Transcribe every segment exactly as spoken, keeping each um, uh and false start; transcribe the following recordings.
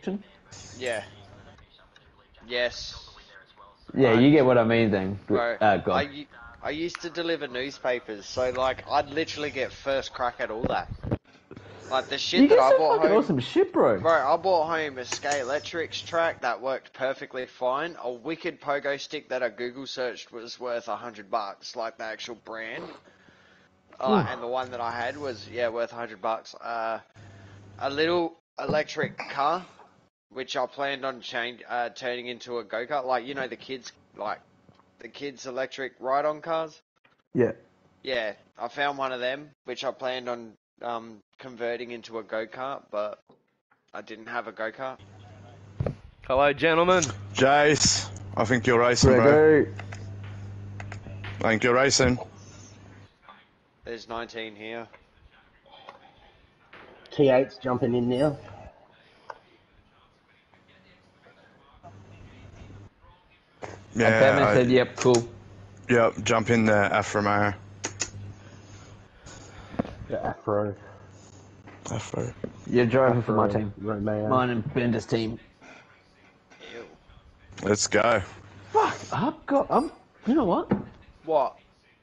section? Yeah. Yes. Yeah, I, you get what I mean then. Bro, uh, God. I, I used to deliver newspapers, so like I'd literally get first crack at all that. Like the shit you that get I some bought fucking home. awesome shit, bro. Bro, I bought home a Skate Electrics track that worked perfectly fine. A wicked pogo stick that I Google searched was worth a hundred bucks, like the actual brand. Uh, and the one that I had was yeah worth a hundred bucks. Uh, a little electric car, which I planned on change uh, turning into a go kart, like you know the kids like the kids electric ride-on cars. Yeah. Yeah, I found one of them, which I planned on um, converting into a go-kart, but I didn't have a go-kart. Hello, gentlemen. Jace, I think you're racing, Grego. bro. I think you're racing. There's nineteen here. T eight's jumping in now. Yeah, Batman I, said, yep, cool. Yep, jump in there, Afro. The Afro. Afro. You're driving Afro, for my team. Romeo. Mine and Bender's team. Ew. Let's go. Fuck, I've got, I'm, you know what? What?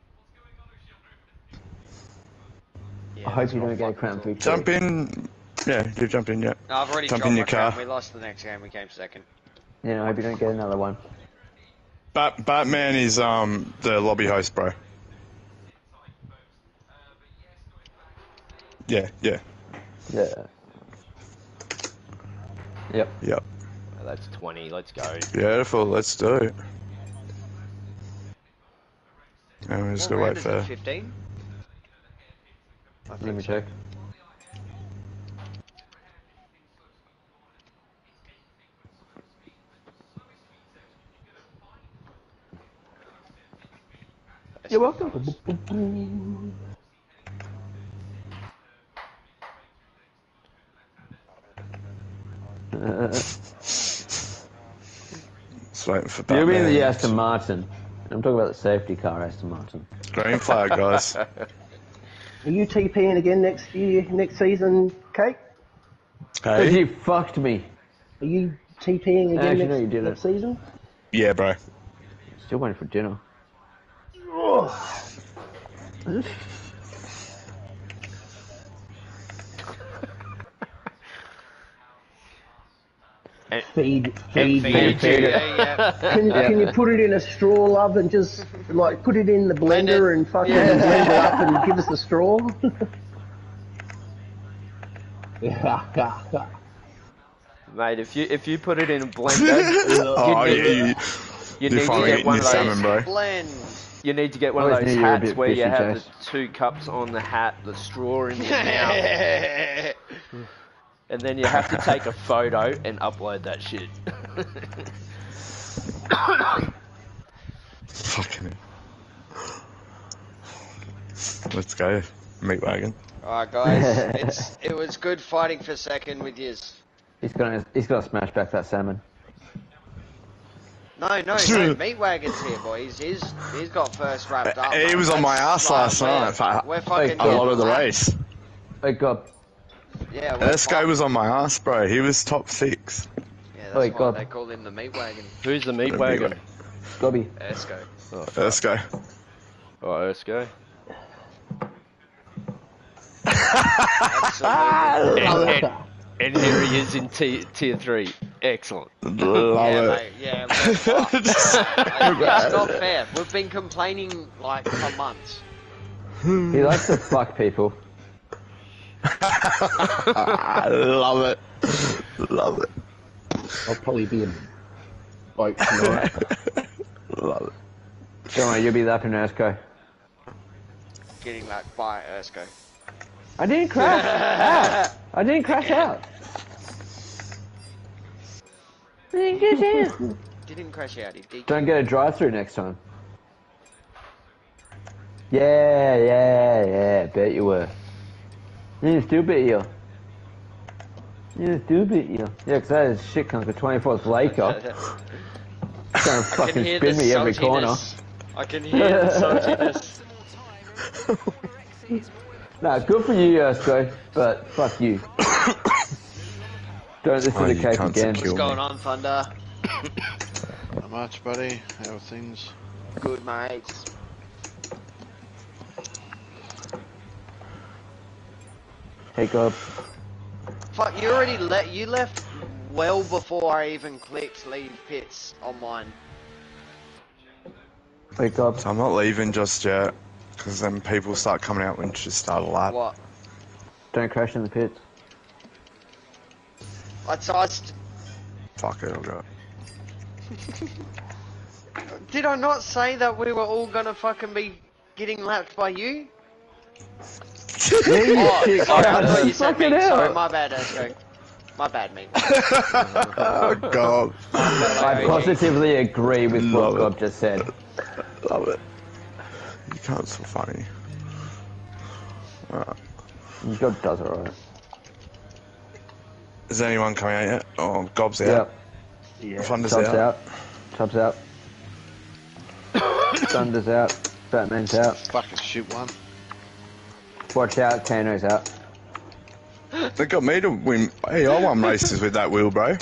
Yeah, I hope you don't get a crown victory. Jump in. Yeah, you jump in, yeah. No, I've already jump dropped in my your car. crown. We lost the next game. We came second. Yeah, I hope you don't get another one. Bat Batman is um the lobby host, bro. Yeah, yeah. Yeah. Yep. Yep. Well, that's twenty. Let's go. Beautiful, let's do it. And we're just What gonna round wait is for... it, fifteen? I Let think me so. check. You're welcome. Uh, Just waiting for Batman. You'll be in the Aston Martin. I'm talking about the safety car, Aston Martin. Green flag, guys. Are you TPing again next year, next season, Kate? Because Hey? you fucked me. Are you TPing again Actually, next, no, you didn't. next season? Yeah, bro. Still waiting for dinner. Feed, feed, Feed, feed. feed it. yeah, yeah. Can, Yeah. can you put it in a straw, love, and just like put it in the Blend blender it. and fucking Yeah. blend it up and give us a straw? Mate, if you if you put it in a blender, Oh, you yeah, need, you, you you're need to finally get eating one your of those. salmon, bro. Blend. You need to get one Always of those knew you were a hats bit where you fishy, have Chase. the two cups on the hat, the straw in your mouth, and then you have to take a photo and upload that shit. Fucking Let's go, meat wagon. Alright, guys. It's it was good fighting for second with yous. He's gonna, he's gonna smash back that salmon. No, no, no. Meat Wagon's here, boys. He's he's got first wrapped up. He mate. was on my That's ass last like, night We're, for we're fucking a lot of the getting race. Hey, God. Yeah, we're Esco fucked. was on my ass, bro. He was top six. Yeah, that's Oi, why God. they call him the Meat Wagon. Who's the meat The meat wagon? wagon. Gobby. Esco. Oh, Esco. oh, Ersko. Absolutely. And, and, and here he is in t tier three. Excellent. Love yeah, it. mate, yeah, we're fucked. Like, it's not fair. We've been complaining like for months. He likes to fuck people. I love it. Love it. I'll probably be in boat tonight. Love it. Don't worry, you'll be up in Ersko. Getting that by Ersko. I didn't crash out. I didn't crash out. I didn't crash out. Didn't crash out. He did. Don't get a drive-through next time. Yeah, yeah, yeah. Bet you were. You still bet you. You still bet you. Yeah, because that is shit comes with twenty-fourth Laker. It's gonna fucking hear spin the me every corner. saltiness. I can hear the saltiness. Nah, good for you, Ersko, but fuck you. Don't listen Oh, to you Cake cunts again. are kill What's going me. on, Thunder? Not much, buddy. How are things? Good, mates. Hey, God. Fuck, you already let you left well before I even clicked leave pits on mine. Hey, God. So I'm not leaving just yet, because then people start coming out when you start a lap. What? Don't crash in the pits. I, so I st Fuck it, I'll go. Did I not say that we were all gonna fucking be getting lapped by you? Oh, shit, sorry, I thought you said me. Fucking hell. Sorry, my bad, Esco. My bad, mate. Oh, God. I positively agree with Love what it. Gob just said. Love it. You can't so funny. Alright. Gob does it right. Is anyone coming out yet? Oh, Gob's out. Yep. Yeah. Thunder's Chub's out. out. Chub's out. Thunder's out. Batman's out. Fucking shit one. Watch out, Kano's out. They got me to win. Hey, I won races with that wheel, bro.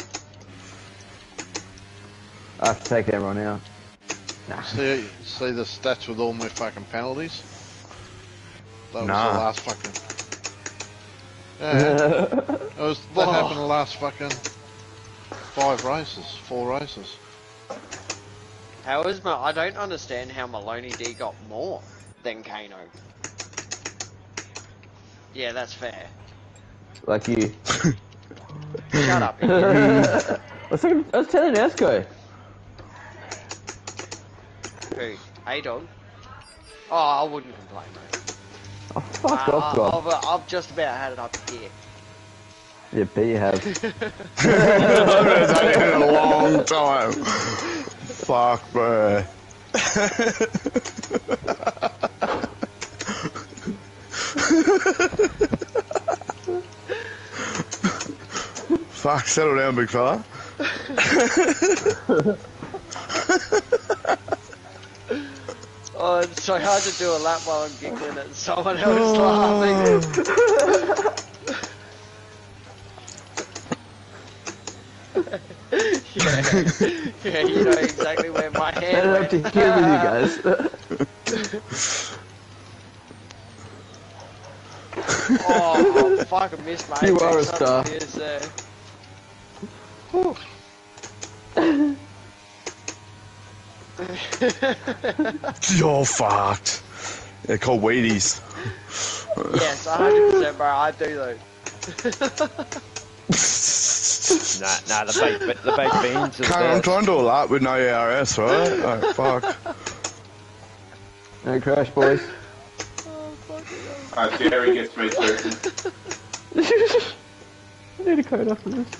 I have to take everyone out. See, see the stats with all my fucking penalties? That was Nah. the last fucking... Yeah, that, was, that happened the last fucking five races, four races. How is my? I don't understand how Maloney D got more than Kano. Yeah, that's fair. Like you. Shut up, idiot. I was, thinking, I was telling Esco. Who? A-Dog? Oh, I wouldn't complain, mate. Oh, fuck Uh, off, Gob. I've, I've just about had it up here. Yeah, bet you have. It's only been a long time. Fuck, bro. Fuck, settle down, big fella. Oh, it's so hard to do a lap while I'm giggling at someone else laughing. yeah. yeah, you know exactly where my I hand don't went. have to hear with you guys. Oh, I fucking missed my You are a apex up star. here, so. You're fucked. They're called Wheaties. Yes, one hundred percent, bro. I do though. Nah, nah, the baked, the baked beans are the Can't, I'm best. trying to do a lap with no E R S, right? Oh, fuck. No crash, boys. Uh, Jerry gets me too. I need a code after this.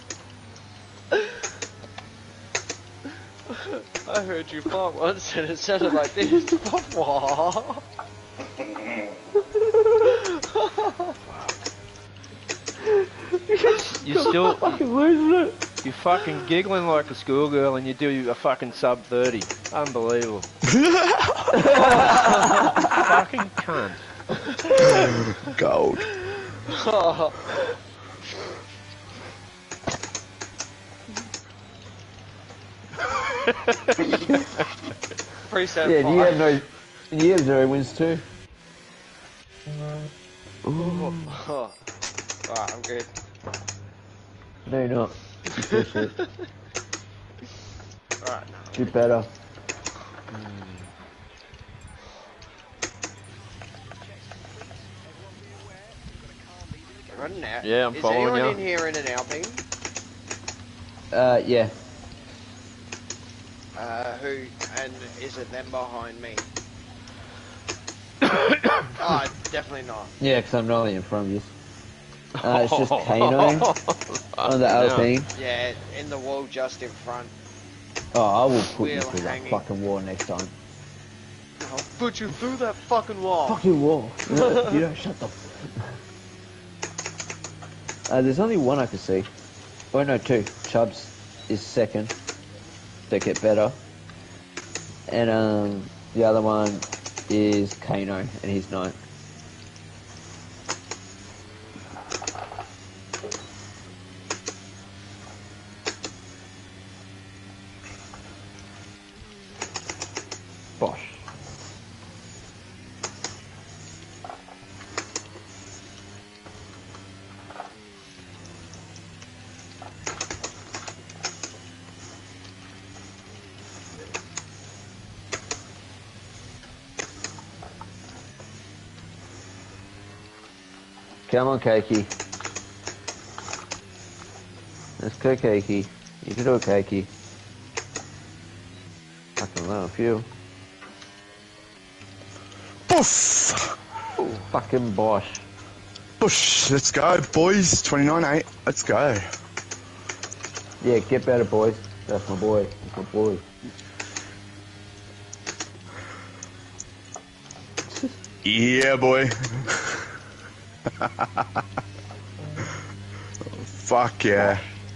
I heard you fart once and it sounded like this. What? You still, Fucking losing it. you fucking giggling like a schoolgirl and you do a fucking sub thirty. Unbelievable. Fucking cunt. Gold. Oh. Preset Yeah, do you five. have no... You have zero wins too. Oh. Alright, I'm good. No, you're not. You feel shit. Alright, Do better. running out. Yeah, I'm Is following anyone you. in here in an Alpine? Uh, yeah. Uh, who, and is it them behind me? Oh, definitely not. Yeah, because I'm not in front of you. Uh, it's just Kano on the Alpine. Yeah, in the wall just in front. Oh, I will put you Wheel through that hanging. fucking wall next time. I'll put you through that fucking wall. Fucking wall. You don't, you don't shut the... Uh, there's only one I can see. Oh no, two. Chubbs is second. They get better. And um, the other one is Kano, and he's ninth. Come on, Keiki. Let's go, Keiki. You can do it, Keiki. Fucking low fuel. Boof! Ooh, fucking Bosch. Bush, let's go, boys. twenty-nine eight. Let's go. Yeah, get better, boys. That's my boy. That's my boy. Yeah, boy. Fuck yeah.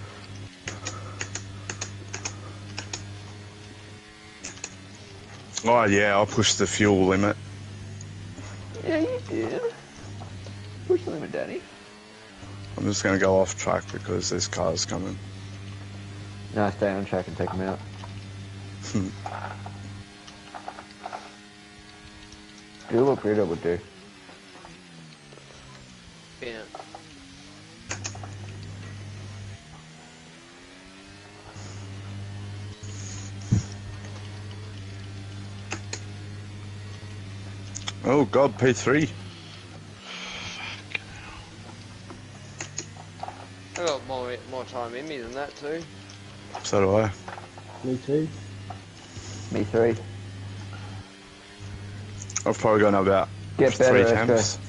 Oh yeah, I'll push the fuel limit. Yeah, you did. Push the limit, Daddy. I'm just gonna go off track because there's cars coming. No, stay on track and take them out. Do what Brito would do. Yeah. Oh god, P three. I got more more time in me than that too. So do I. Me too. Me three. I've probably gone about Get better, three let's go. temps.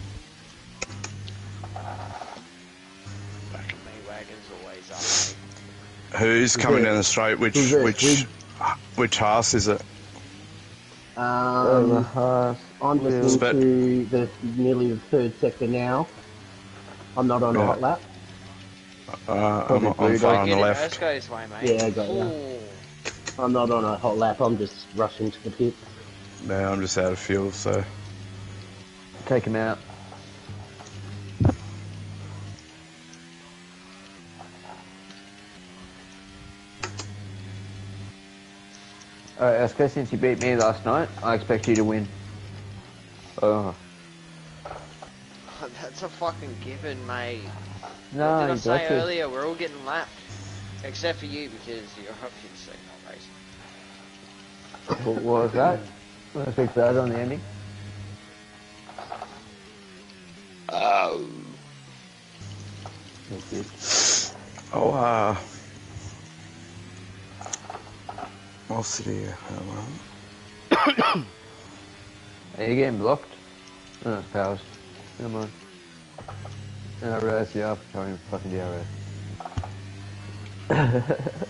Fucking me wagon's always up, mate. Who's coming it? down the straight? Which Who's it? which Who's- which house is it? Over Um, half. I'm listening Spit. to the nearly the third sector now. I'm not on a Yeah. hot lap. Uh, I'm, Probably I'm Bruder. far on Get the it left. Ersko's way, mate. Yeah, I got ya. Ooh. I'm not on a hot lap. I'm just rushing to the pit. No, I'm just out of fuel, so. Take him out. Alright, Esko, since you beat me last night, I expect you to win. Oh. That's a fucking given, mate. No, what did I you say got to. earlier? We're all getting lapped. Except for you, because you're obviously not racing. What what was that? Let's fix that on the ending. Oh. That's good. Oh, uh. I'll sit here. Hold on. Are you getting blocked? Oh, powers. Come on. And I realised you are trying fucking D R S.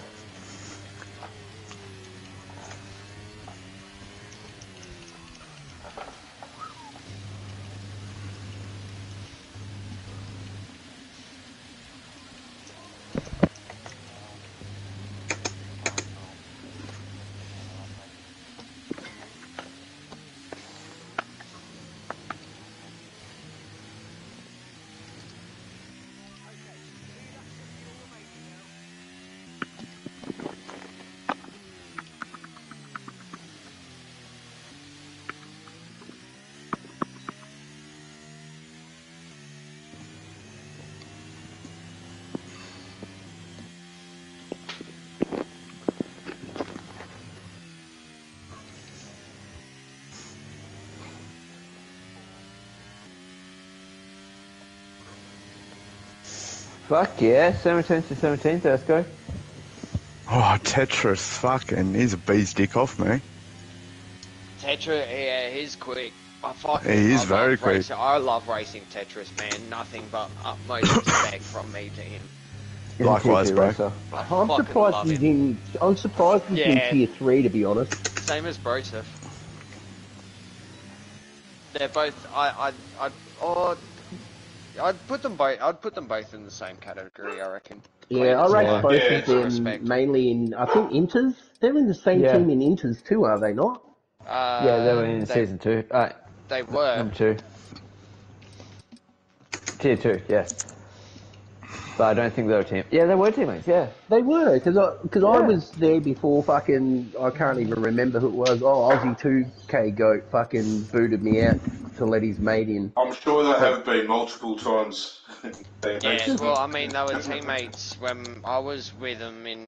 Fuck yeah, seventeenth to seventeenth, let's go. Oh, Tetris, fucking, he's a bee's dick off me. Tetra, yeah, he's quick. I fucking He is I very love quick. Racing. I love racing Tetris, man. Nothing but utmost respect from me to him. He's a Likewise, tier two bro. racer. I I'm fucking surprised love he's him. in. I'm surprised he's Yeah. in tier three, to be honest. Same as Broseph. They're both. I. I. I. Oh, I'd put them both. I'd put them both in the same category. I reckon. Yeah, I rate Yeah. both Yeah, of them respect. mainly in. I think Inters. They're in the same Yeah. team in Inters too, are they not? Uh, Yeah, they were in they, season two. Uh, They were. number two. Tier two, yes. But I don't think they were team. Yeah, they were teammates, yeah. They were, because I, cause I Yeah. was there before fucking, I can't even remember who it was. Oh, Aussie two K Goat fucking booted me out to let his mate in. I'm sure there have been multiple times. They Yeah. mentioned Well, it. I mean, they were teammates when I was with them in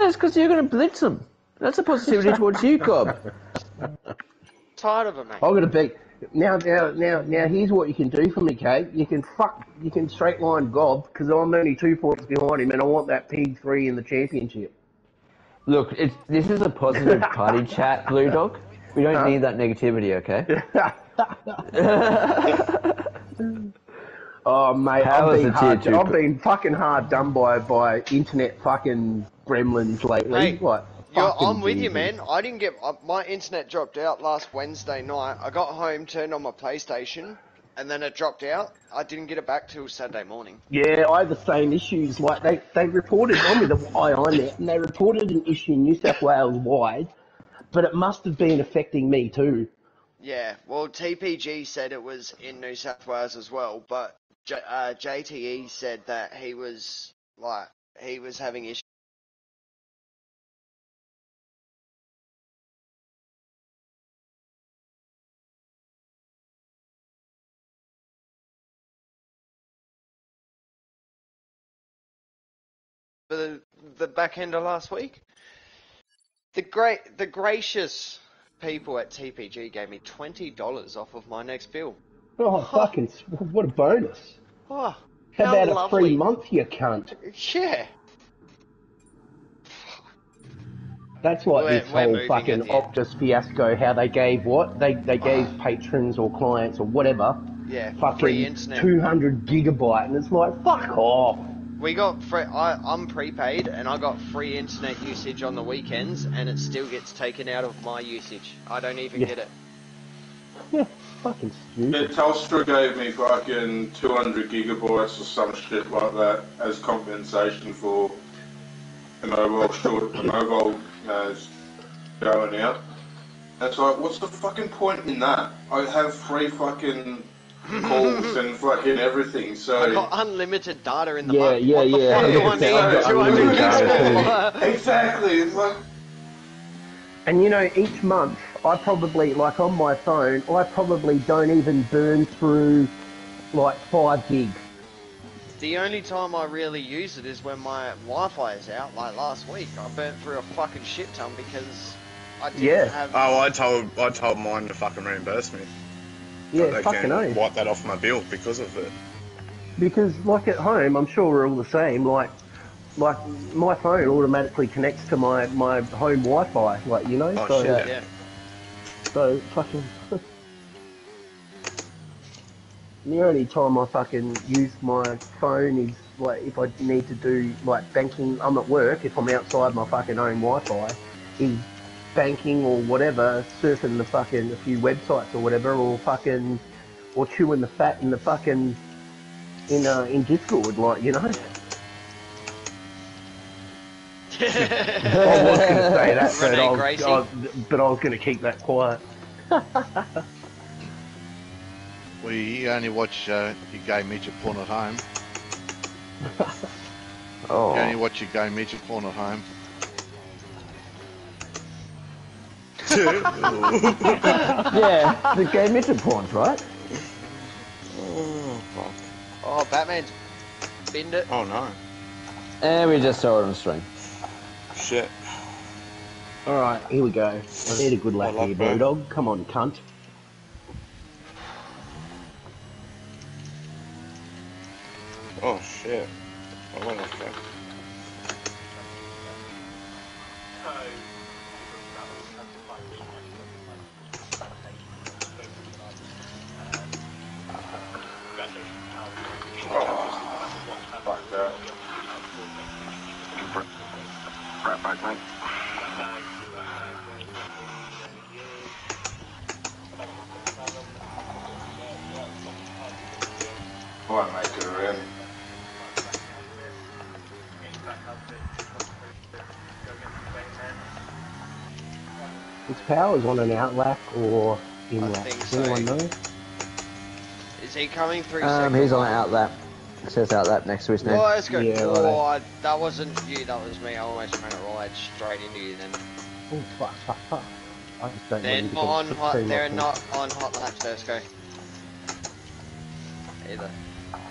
It's because you're going to blitz them. That's a positivity towards you, Cobb. Tired of it, mate. I'm gonna be now. Now, now, now. Here's what you can do for me, Kate. You can fuck. You can straight line Gob because I'm only two points behind him, and I want that P three in the championship. Look, it's this is a positive party chat, Blue Dog. We don't Huh? need that negativity, okay? Oh mate, How I've is been the tier hard. two I've pl- been fucking hard done by by internet fucking gremlins lately. Hey, like, You're, fucking I'm with you, Jesus. man. I didn't get uh, my internet dropped out last Wednesday night. I got home, turned on my PlayStation, and then it dropped out. I didn't get it back till Saturday morning. Yeah, I have the same issues. Like they, they reported on with the I I net, and they reported an issue New South Wales wide, but it must have been affecting me too. Yeah, well, T P G said it was in New South Wales as well, but J, uh, J T E said that he was like he was having issues. For the, the back end of last week. The great, the gracious people at T P G gave me twenty dollars off of my next bill. Oh, fucking, what a bonus. Oh, How how about a lovely. free month, you cunt? Yeah. That's like We're- this we're whole moving fucking at the end. Optus fiasco, how they gave what? They they gave patrons or clients or whatever Yeah, free fucking internet. two hundred gigabyte, and it's like, fuck off. We got free, I, I'm prepaid and I got free internet usage on the weekends and it still gets taken out of my usage. I don't even Yeah. get it. Yeah, fucking Yeah, stupid. Telstra gave me fucking two hundred gigabytes or some shit like that as compensation for the mobile short, the mobile uh, going out. It's like, what's the fucking point in that? I have free fucking calls and fucking everything, so... I got unlimited data in the Yeah, month. yeah, what the yeah, fuck do I one hundred percent. I've need got two hundred unlimited gigs data for? Exactly, it's like... And you know, each month, I probably, like on my phone, I probably don't even burn through like five gigs. The only time I really use it is when my Wi-Fi is out, like last week. I burnt through a fucking shit ton because I didn't Yeah. have... Oh, I told I told mine to fucking reimburse me. Yeah, they fucking can oath. wipe that off my bill because of it. Because like at home, I'm sure we're all the same. Like, like my phone automatically connects to my, my home Wi-Fi. Like, you know. Oh so, shit! Yeah. So fucking. The only time I fucking use my phone is like if I need to do like banking. I'm at work. If I'm outside my fucking own Wi-Fi, is banking or whatever, surfing the fucking a few websites or whatever, or fucking or chewing the fat in the fucking in uh, in Discord, like, you know. I was going to say that, but Renee I, was, Gracie. I, but I was going to keep that quiet. We only watch uh, your gay midget porn at home. Oh. You only watch your gay midget porn at home. Yeah, the gay midget porns, right? Oh fuck! Oh, Batman's binned it. Oh no! And we just saw it on stream. Shit! Alright, here we go. I need a good laugh I like here, that. Bulldog. Come on, cunt. Oh shit! I went off that. Fuck that. Right back, mate. Might make it around. His power's on an outlap or in I lap. think Does so. anyone know? Is he coming through Um, second? he's on outlap. It says outlap next to his name. Oh, that's good. Yeah, oh, right. I, that wasn't you, that was me. I almost ran it right straight into you then. Oh, fuck, fuck, fuck. I just don't They're need not to on put hot, too they're much not on hot laps, Ersko. Either.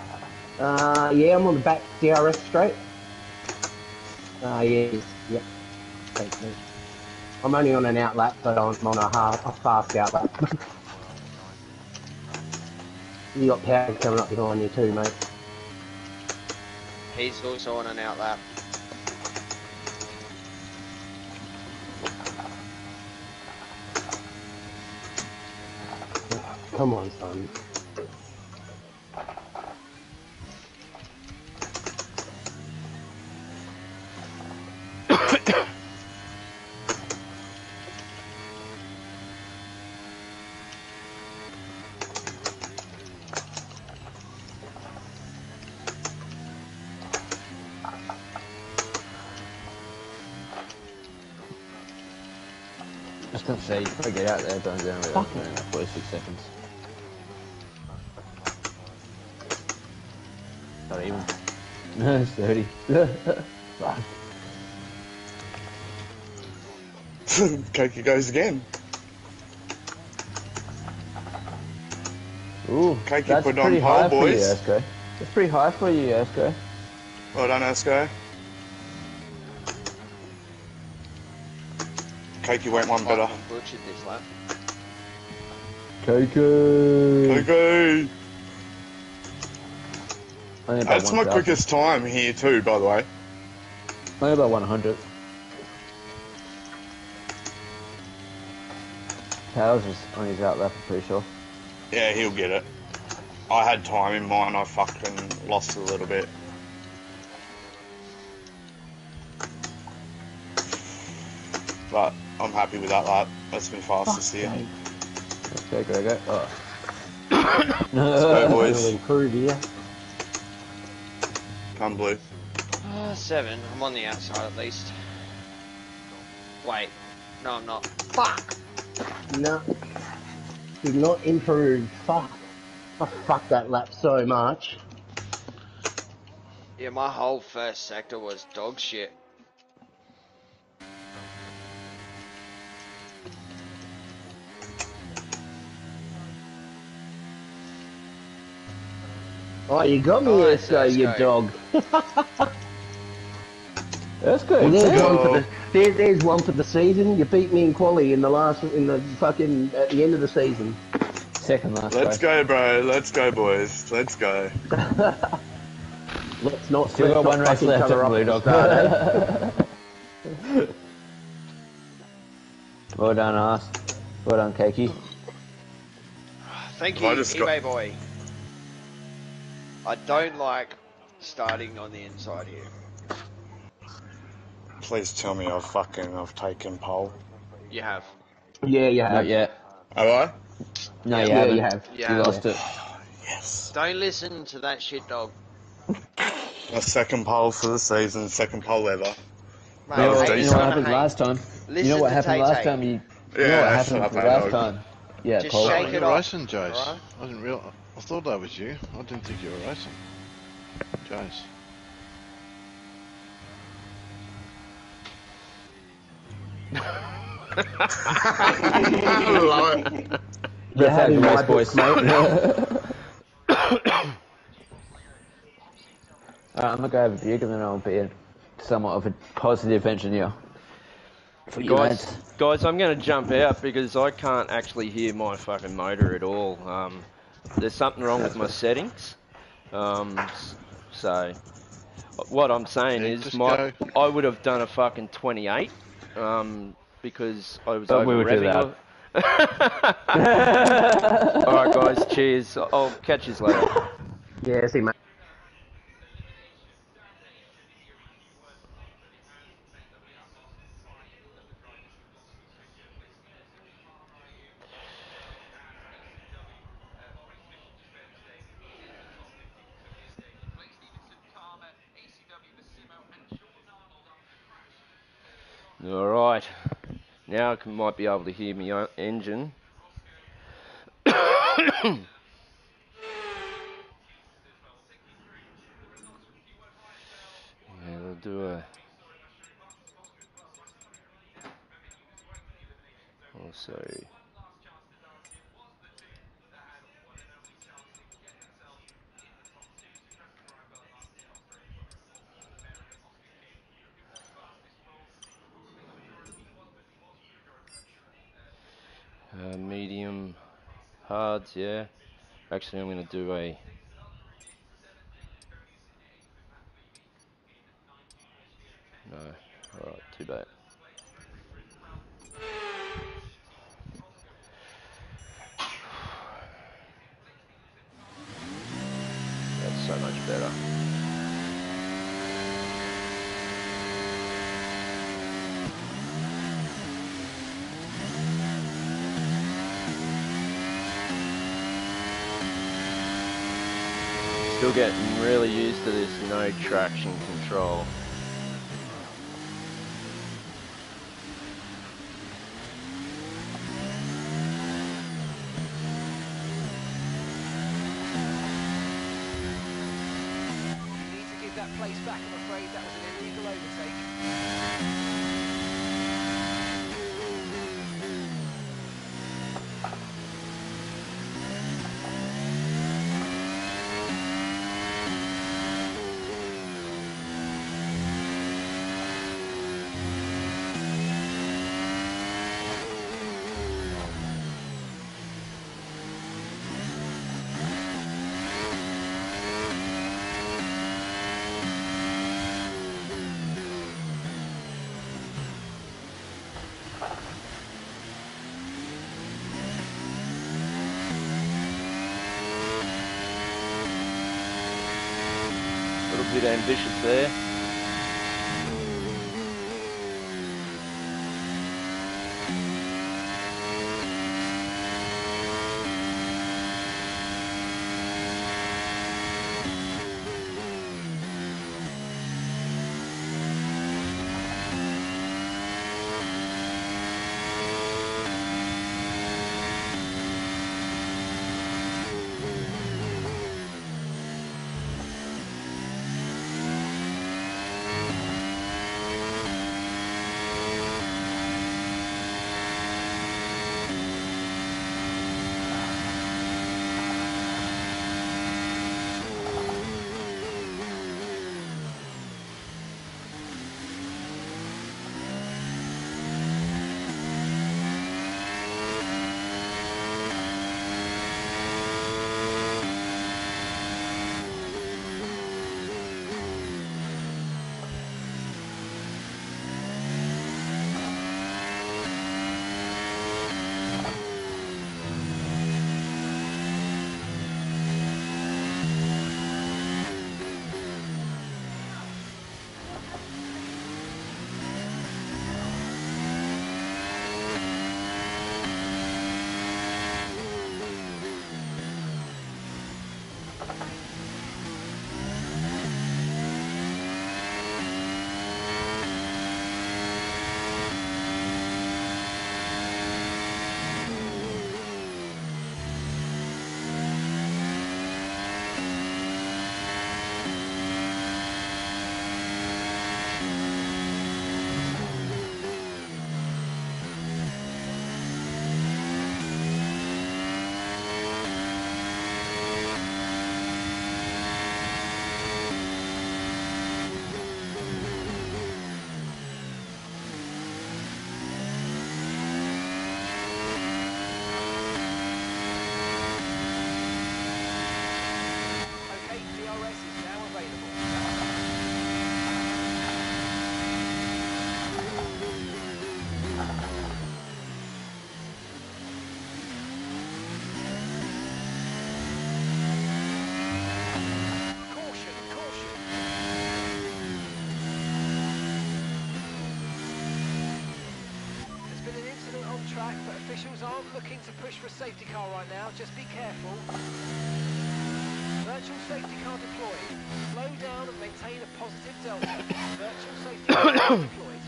in. Uh, yeah, I'm on the back D R S straight. Ah, uh, yeah, yeah. beats me. I'm only on an outlap, but I'm on a, half, a fast outlap. You got power coming up behind you too, mate. He's also on an outlap. Come on, son. Just gonna say, you probably get out there, don't down with that in forty-six seconds. Not even. No, it's thirty. Fuck. Cakey goes again. Ooh, Cakey that's put pretty on high pole, for you, boys. Esco. That's pretty high for you, Esco. Well done, Esco. Cakey went one better. Fucking butchered this lap. Coco. Cakey! Only about That's my one thousand. quickest time here too, by the way. Only about one hundred. Powers is on his outlap, I'm pretty sure. Yeah, he'll get it. I had time in mine, I fucking lost a little bit. But I'm happy with that lap. That's my fastest here. Okay, go, go. Oh. Let's go, boys. Improve here. Come blue. Uh, seven. I'm on the outside at least. Wait. No, I'm not. Fuck! No. Did not improve. Fuck. I fucked that lap so much. Yeah, my whole first sector was dog shit. Oh, you got me, Nice, Esco, you Esco. dog. That's good. Well, there's Yeah. one for the there, there's one for the season. You beat me in quali in the last in the fucking at the end of the season. Second last Let's race. go, bro. Let's go, boys. Let's go. Let's not Still let's got not one race fuck each left other at up Blue at the Dog. start, eh? Well done, Ars. Well done, Cakey. Thank Have you, I just got- eBay boy. I don't like starting on the inside here. Please tell me I've fucking I've taken pole. You have. Yeah, you have. Not yet. Have I? No, Yeah. you Yeah, haven't. you have. You You have. lost it. Yes. Don't listen to that shit dog. My second pole for the season, second pole ever. Mate, That You know, was what, hate you is know what gonna happened hate. last time? Listen you know what to happened Tay last Tay. time? You, you Yeah, know what that's happened what I last know. time? Yeah, Just Paul. shake Oh, it you're off, racing, Jace. right? I didn't real. I thought that was you. I didn't think you were racing. Jace. Love it. You Let's have have in the my race, boys. book, mate. Alright, I'm gonna go have a beer and then I'll be a, somewhat of a positive engineer. For you, Guys, lads. guys, I'm going to jump out because I can't actually hear my fucking motor at all. Um, there's something wrong with my settings. Um, s- so, what I'm saying Yeah, is, just my go. I would have done a fucking twenty-eight um, because I was But over we would do revving. All right, guys, cheers. I'll catch you later. Yeah, see, mate. All right, now I can, might be able to hear my own engine. Yeah, we'll do a. Also. Uh, medium, hards, yeah. Actually, I'm going to do a... No, alright, too bad. That's so much better. Still getting really used to this no traction control. That place back, I'm afraid that was an illegal overtake. A bit ambitious there. Officials aren't looking to push for a safety car right now, just be careful. Virtual safety car deployed. Slow down and maintain a positive delta. Virtual safety car deployed.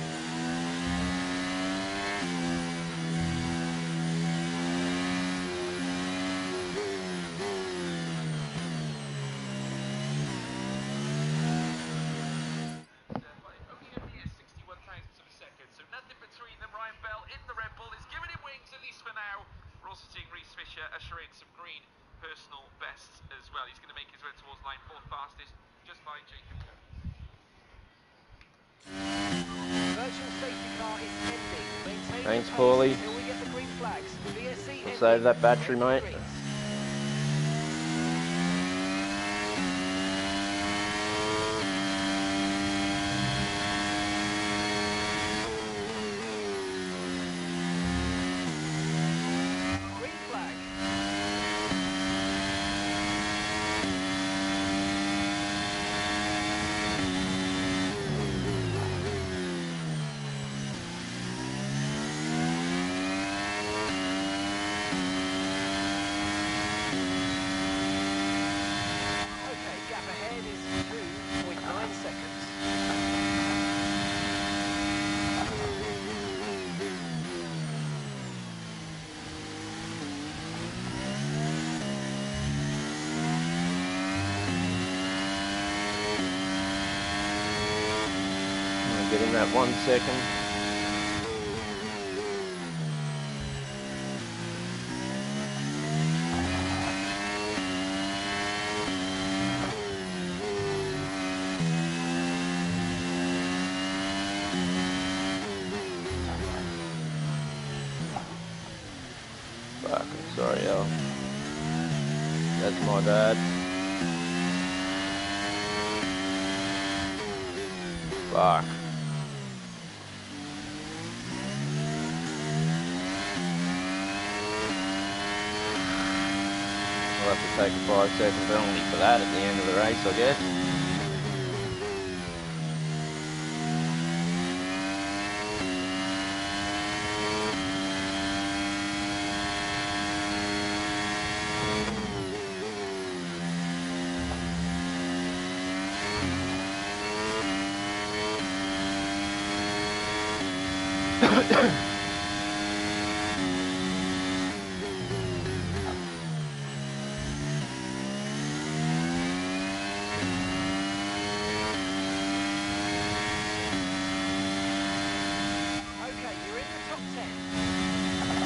Usher in some green personal bests as well. He's going to make his way towards line fourth fastest, just by Jacob. Virtual safety car is ending. Maintain Thanks, the pace Paulie. until we get the green flags. save that battery, mate. Green flag. Okay, gap ahead is two point nine seconds. I'll get in that one second. Fuck, I'm sorry, Al. That's my bad. Fuck. I'll have to take a five second penalty for that at the end of the race, I guess. Okay, you're in the top ten.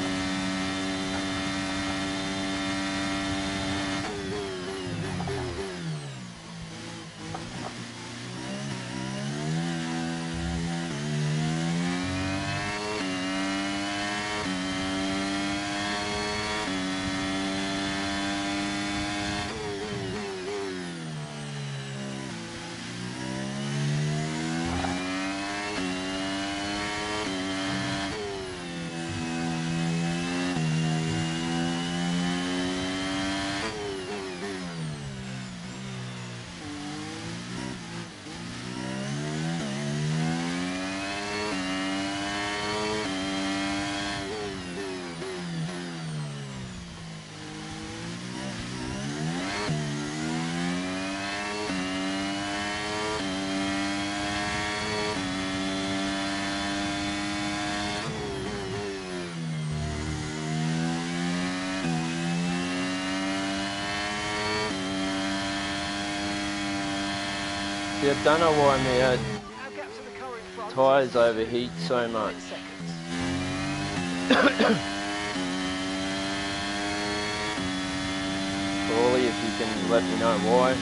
See, I don't know why my uh, Our gap to the car in front tyres is overheat so much. nine seconds. Paulie, if you can let me know why.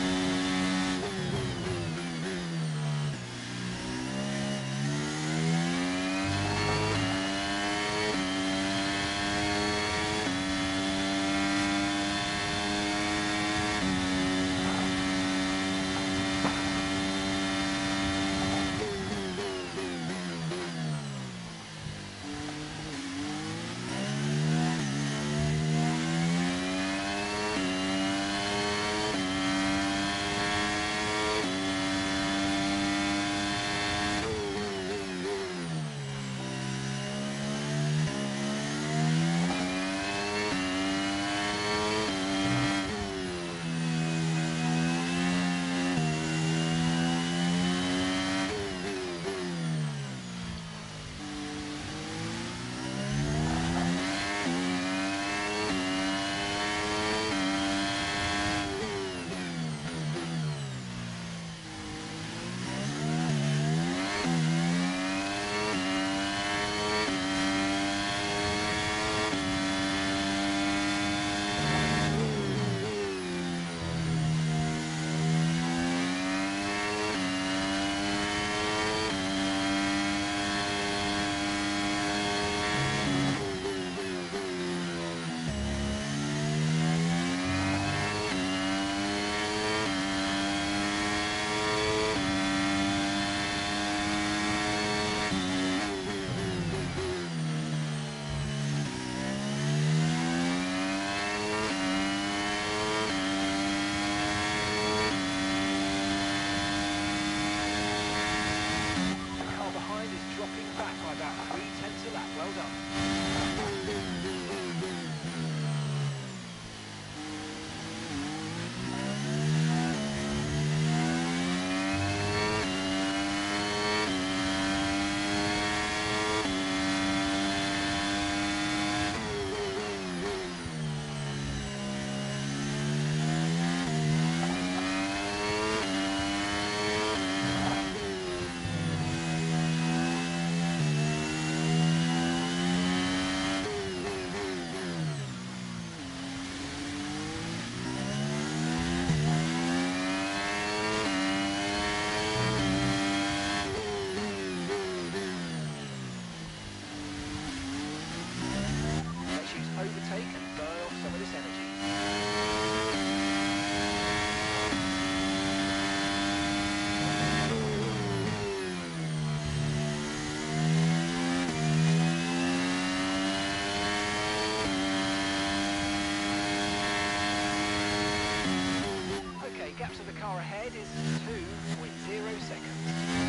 gap to the car ahead is two point zero seconds.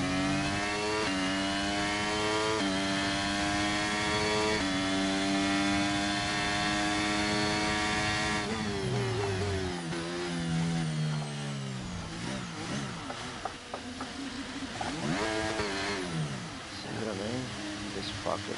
See what I mean? Just fuck it.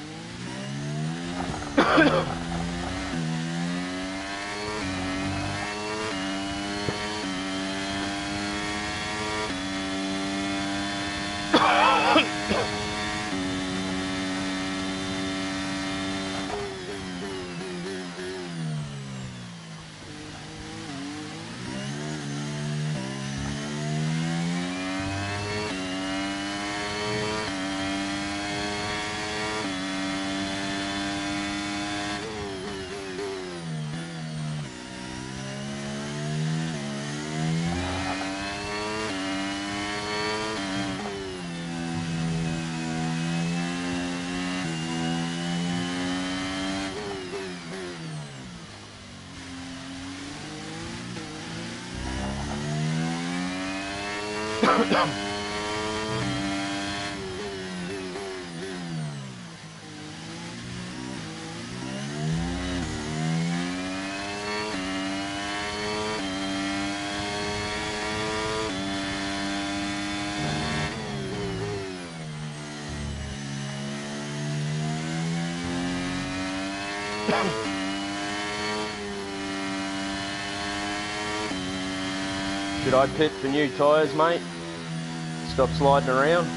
Should I pit for new tyres, mate? Stop sliding around?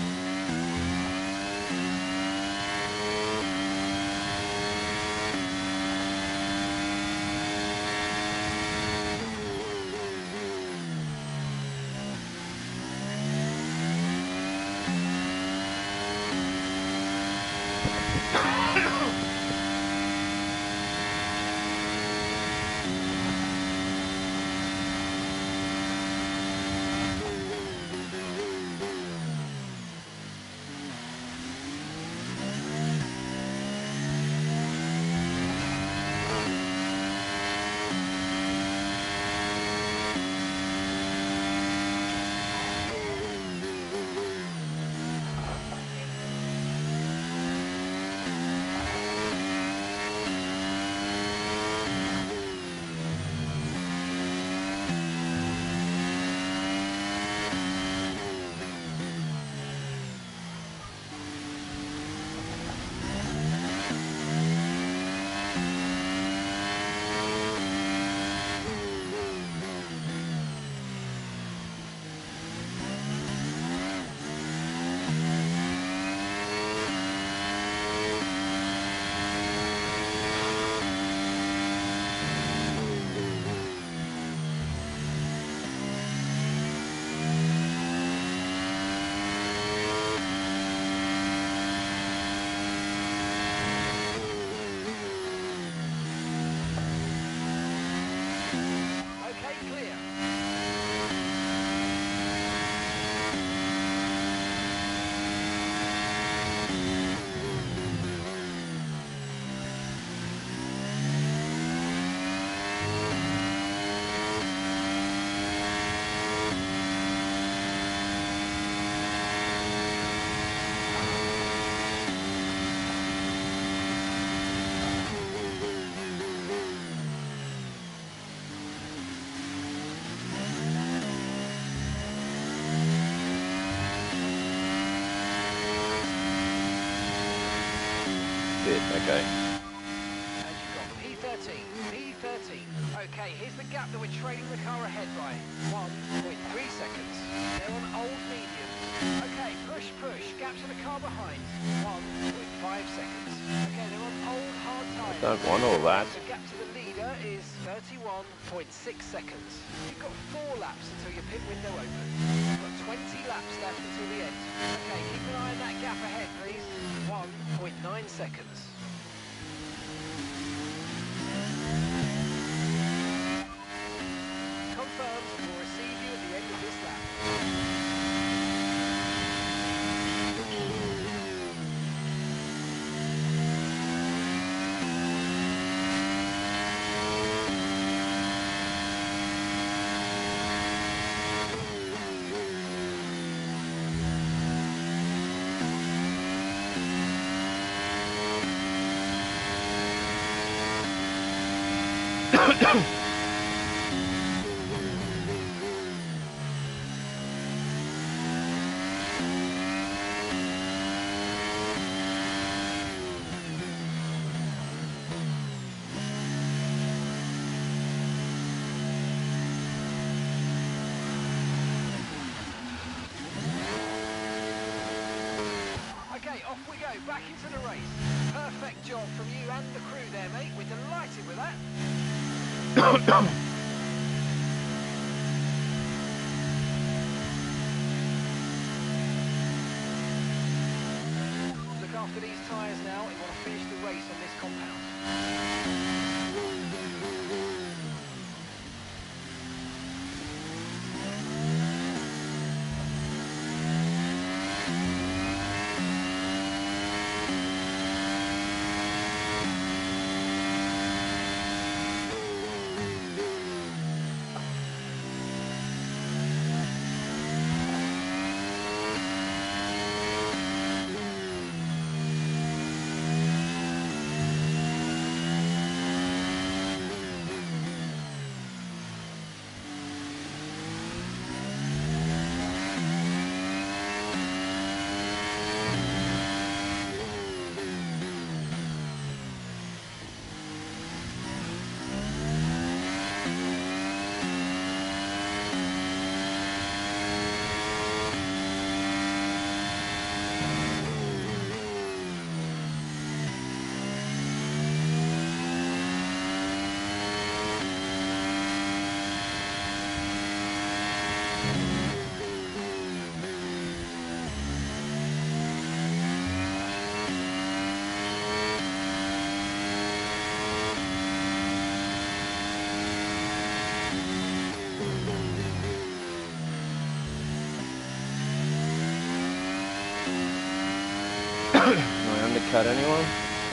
Bit, okay. And you've got P thirteen, P thirteen. Okay, here's the gap that we're trailing the car ahead by. one point three seconds. They're on old medium. Okay, push, push. Gap to the car behind. one point five seconds. Okay, they're on old hard tyres. Don't want all that. The gap to the leader is thirty-one point six seconds. You've got four laps until your pit window opens. You've got twenty laps left until the end. Okay, keep an eye on that gap ahead, please. one point nine seconds. Confirmed, we'll receive you at the end of this lap. Okay, off we go, back into the race. Perfect job from you and the crew there, mate. We're delighted with that. Look after these tyres now. We want to finish the race on this compound. Can I undercut anyone?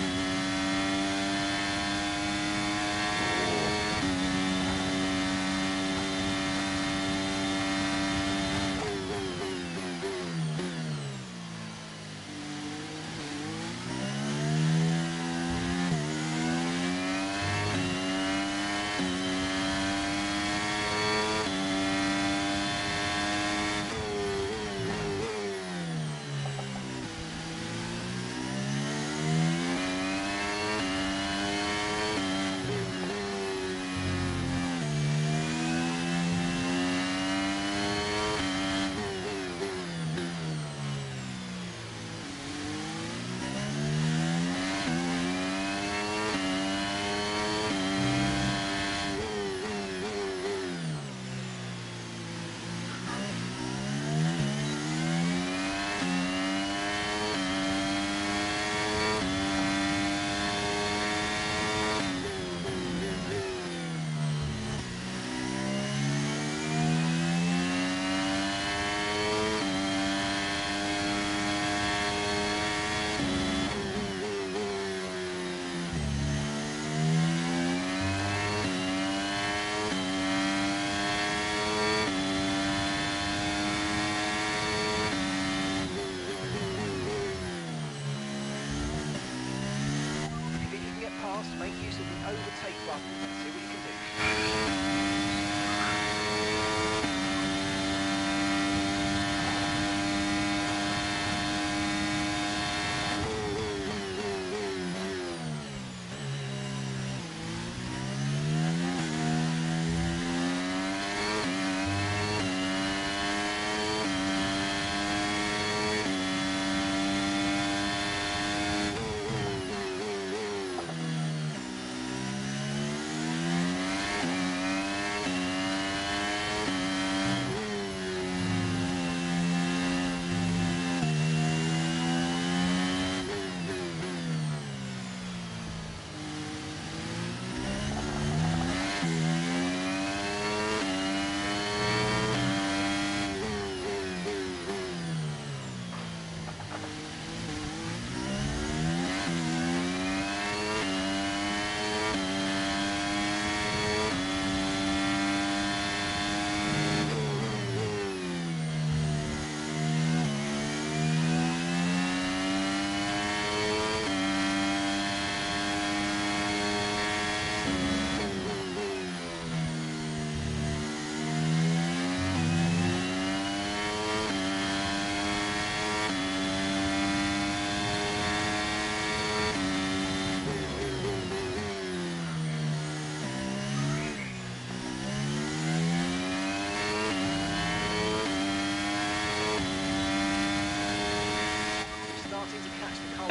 Make use of the overtake button and see what you can do.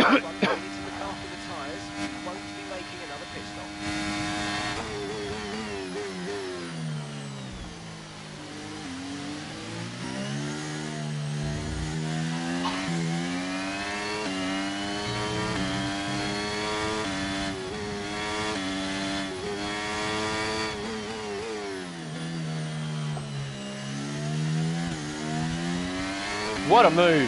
last one made it to the car for the tyres, won't be making another pit stop. What a move!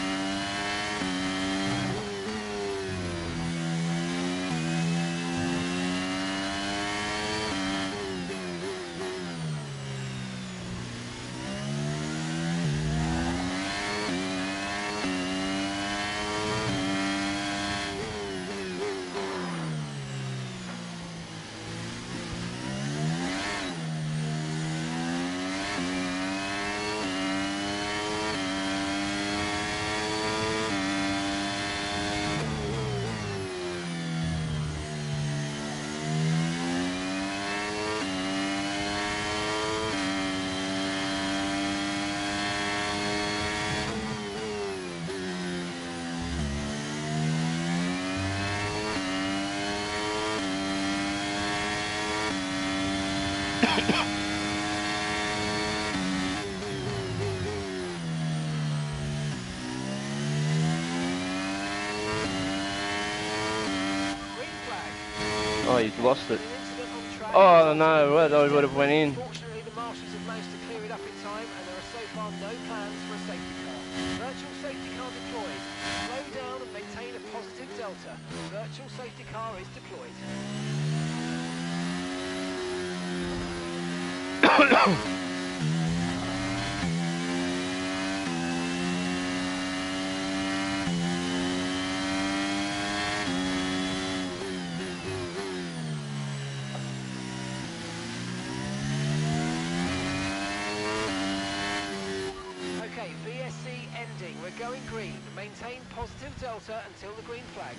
Oh, you've lost it. Oh no, what, I would have went in. Fortunately, the marshals have managed to clear it up in time, and there are so far no plans for a safety car. Virtual safety car deployed. Slow down and maintain a positive delta. Virtual safety car is deployed. Okay, V S C ending. We're going green. Maintain positive delta until the green flags.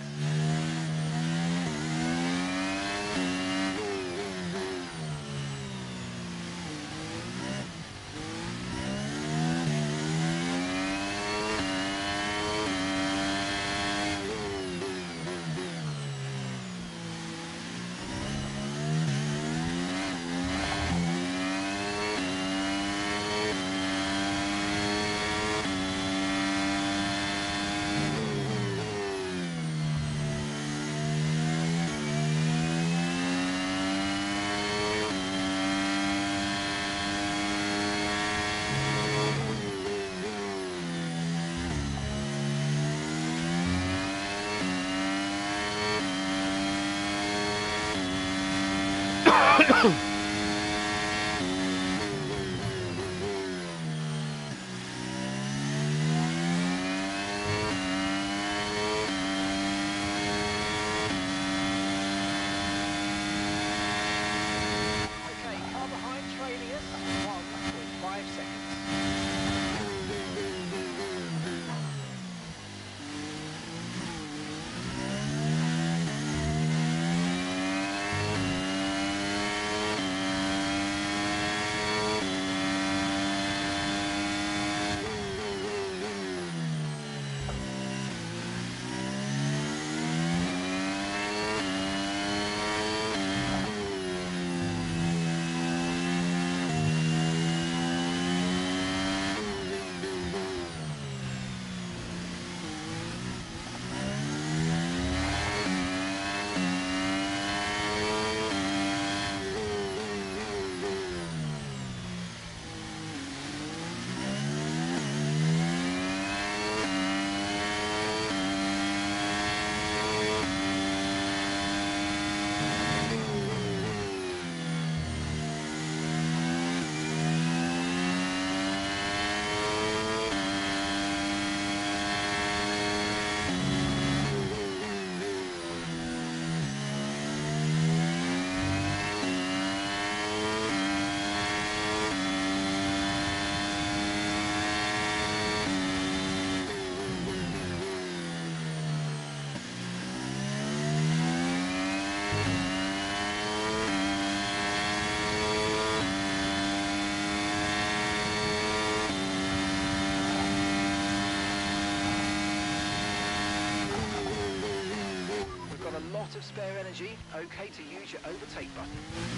lot of spare energy. Okay to use your overtake button.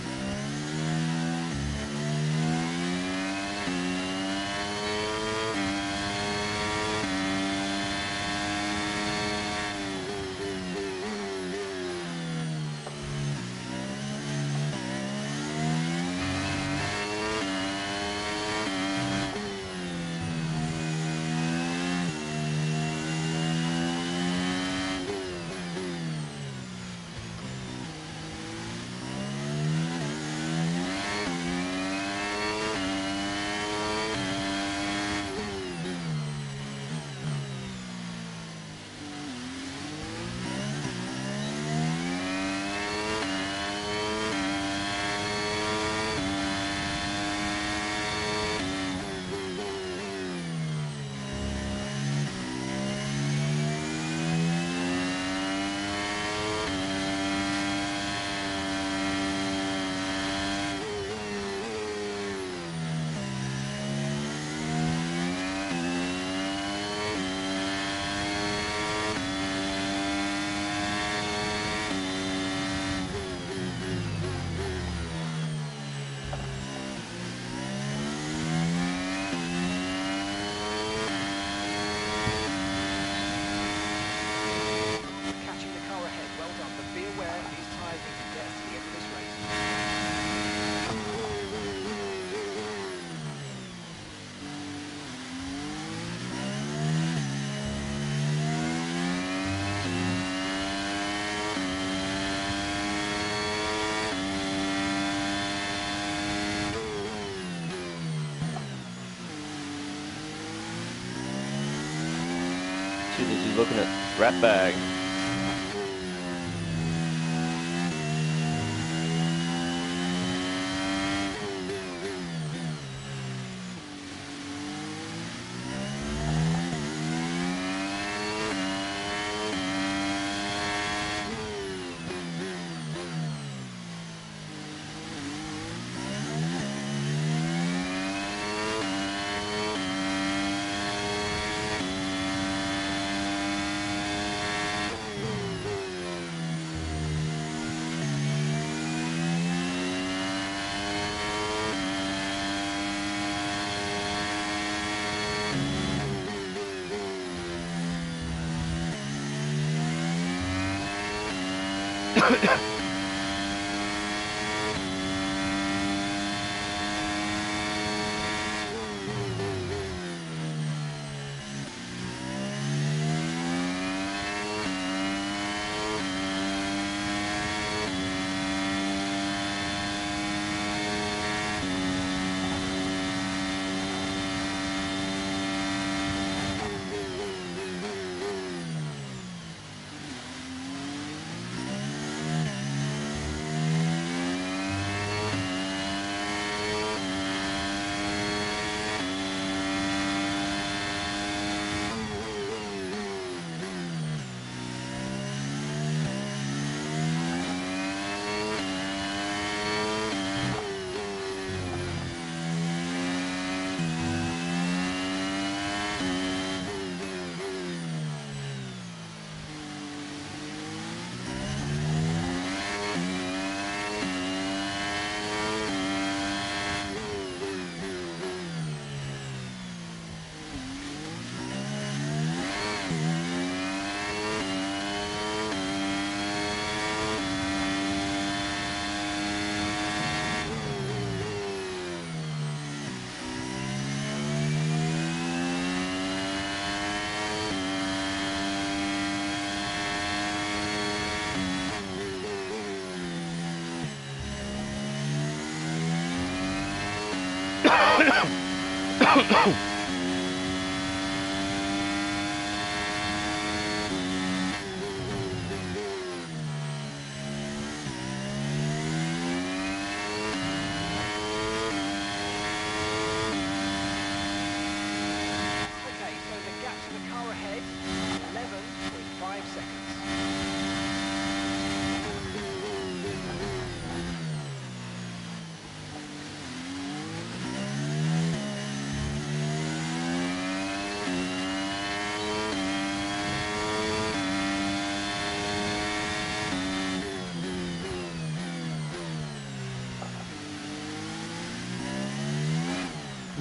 Too busy looking at rat bag.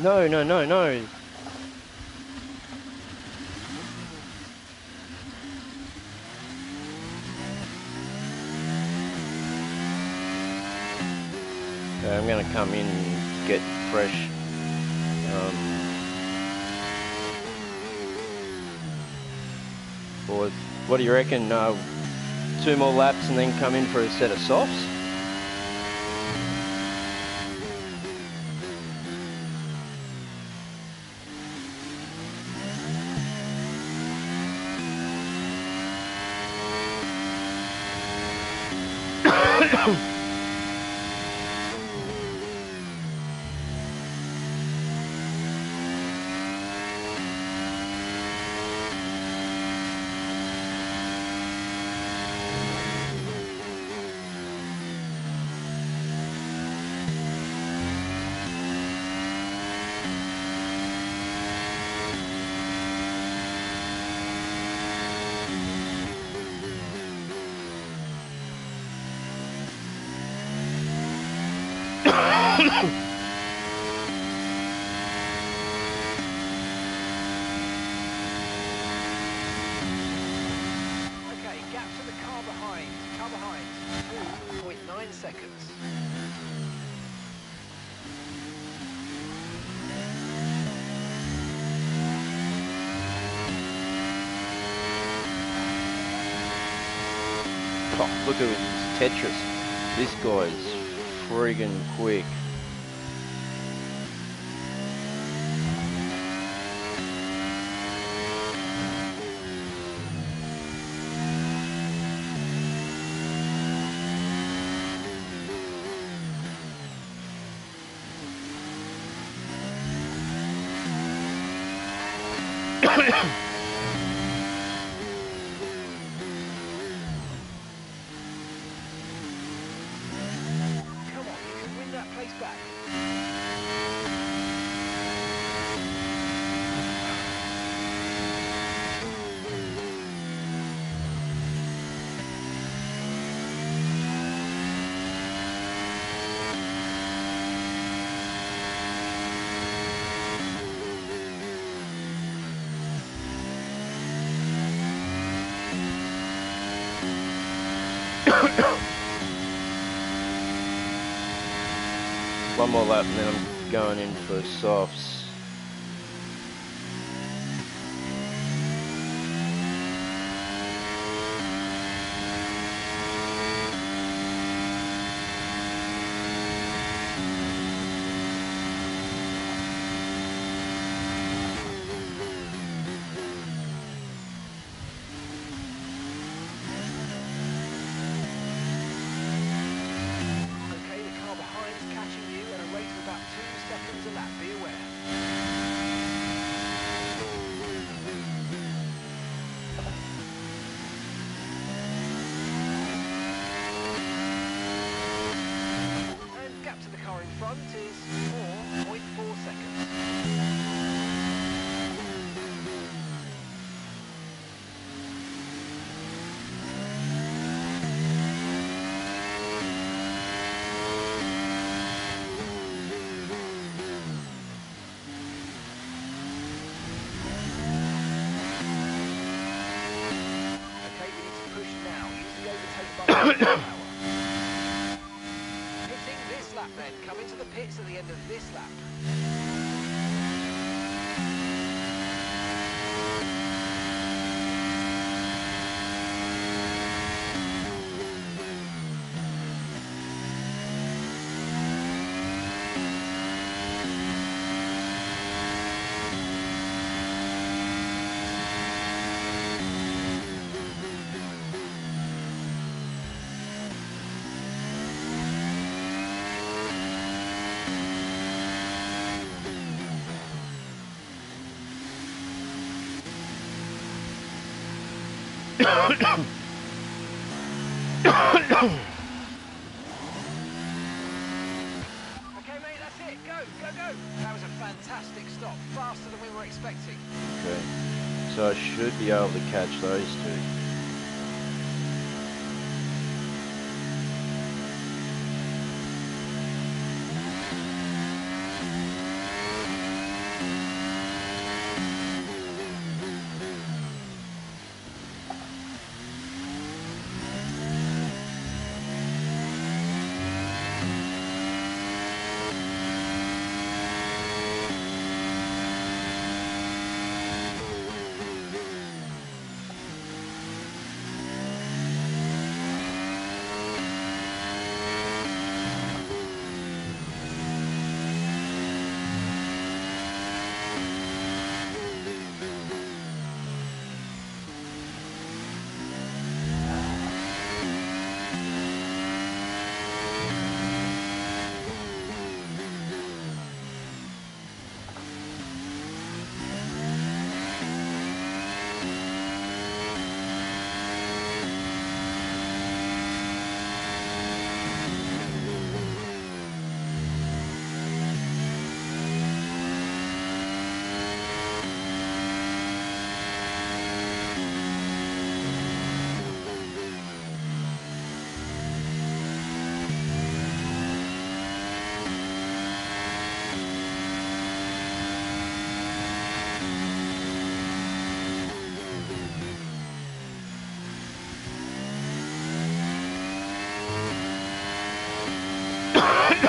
No, no, no, no. Okay, I'm gonna come in and get fresh. Um, or what do you reckon? Uh, two more laps and then come in for a set of softs? Okay, gap to the car behind. Car behind. two point nine seconds. Oh, look at his Tetris. This guy's friggin' quick. Come on, you can win that place back. One more lap and then I'm going in for softs. Okay, the car behind is catching you at a rate of about two seconds a lap. Be aware. And gap to the car in front is four point four seconds. Okay, we need to push now. Use the overtake button for power. Hitting this lap then. Come into the pits at the end of this lap. Okay, mate, that's it. Go, go, go. That was a fantastic stop. Faster than we were expecting. Okay. So I should be able to catch those two.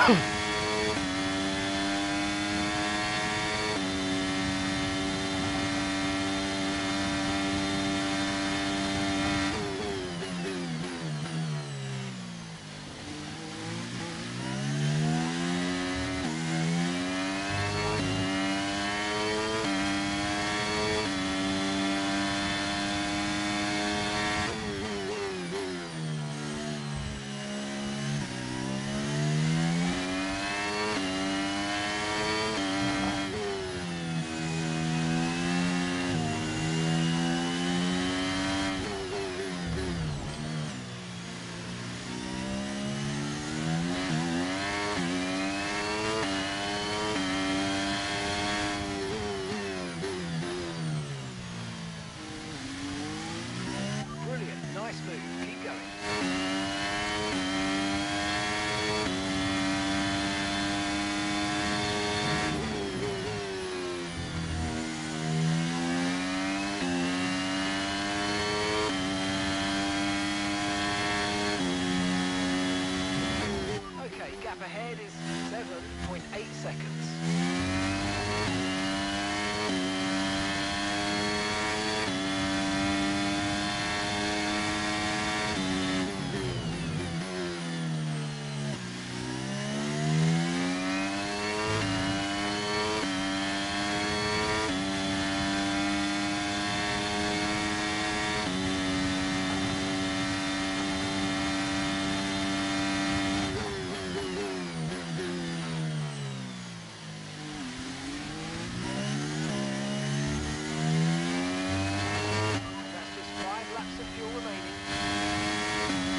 Brilliant, nice move. Keep going. Okay, gap ahead is seven point eight seconds. That's just five laps of fuel remaining.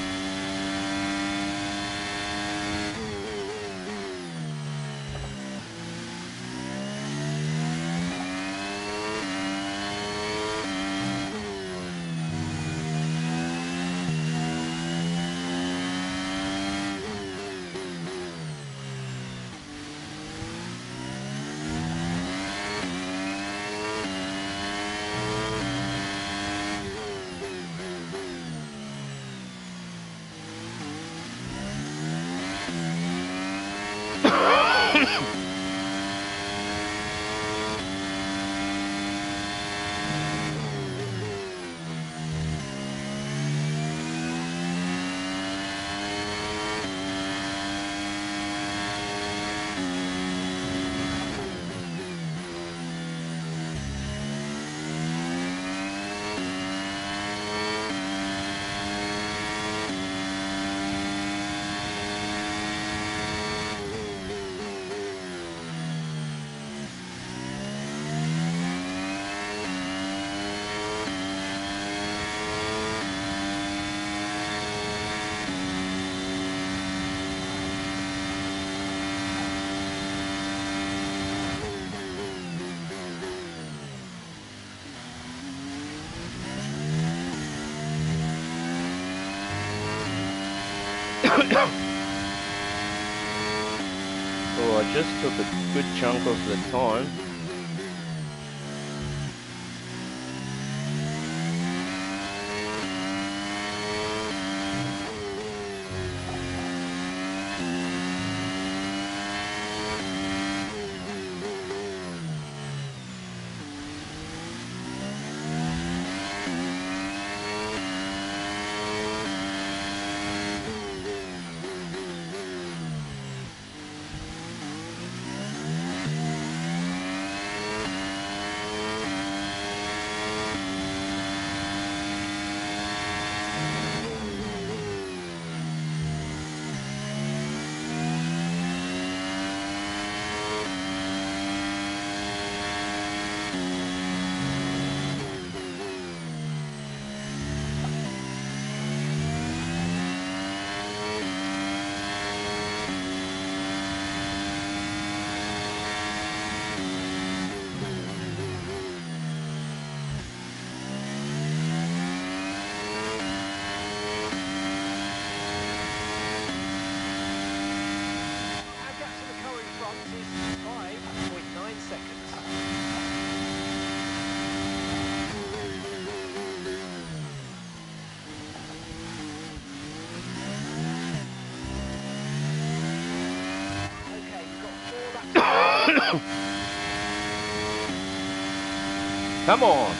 Oh, I just took a good chunk of the time. Come on.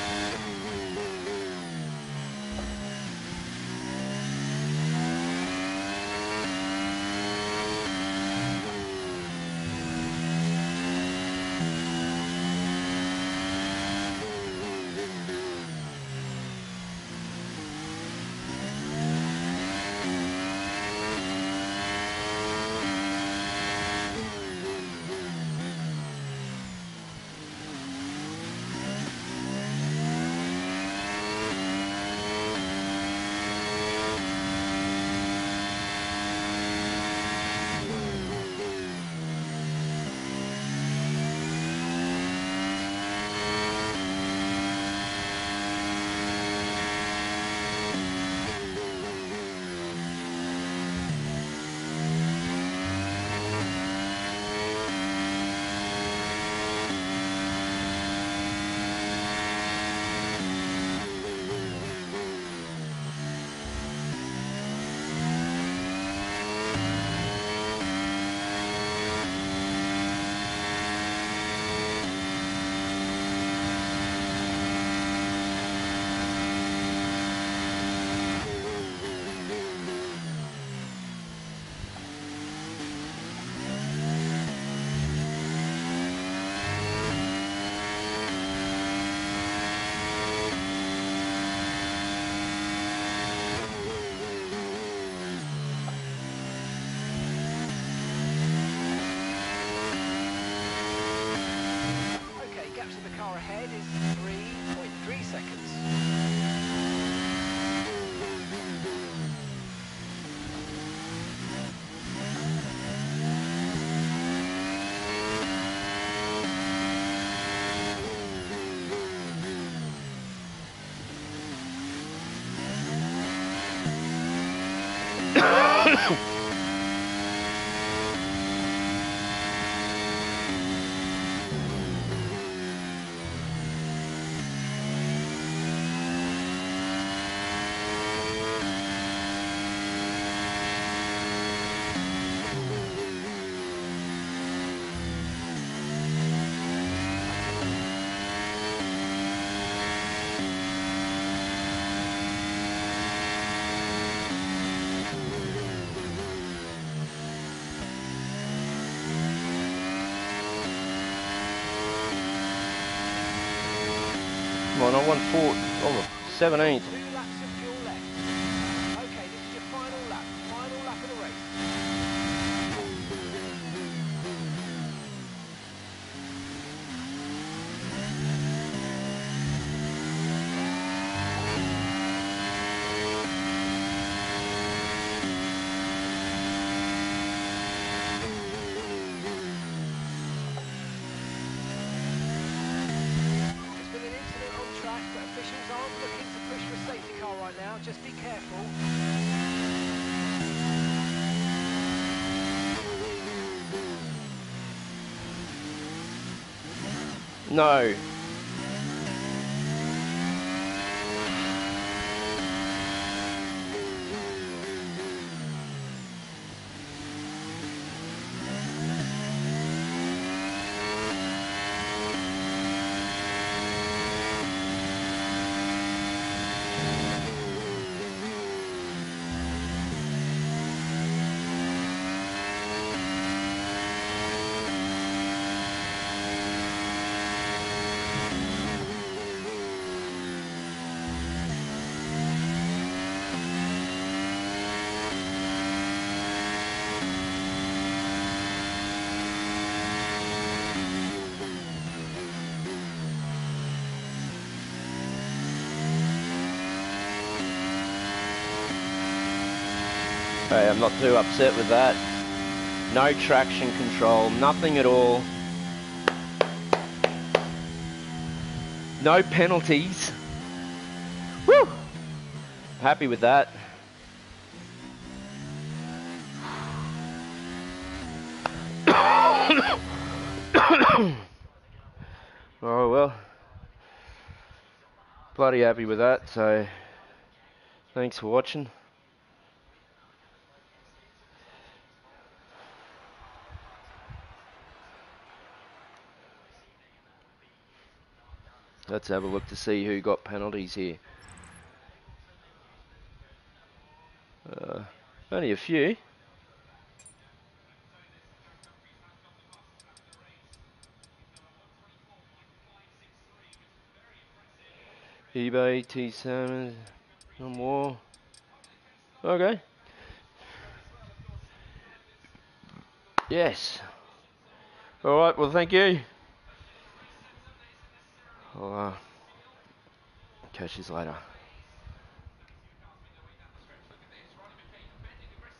Gap to the car ahead is three point three seconds. Come on, I want four, oh, seventeenth. Two laps of fuel left. Okay, this is your final lap. Final lap of the race. Officials aren't looking to push for a safety car right now, just be careful. No. Okay, I'm not too upset with that. No traction control, nothing at all. No penalties. Woo! Happy with that. Oh well. Bloody happy with that, so thanks for watching. That's let's have a look to see who got penalties here. Uh, only a few. eBay, T seven, no more. Okay. Yes. All right. Well, thank you. I'll uh, catch you later.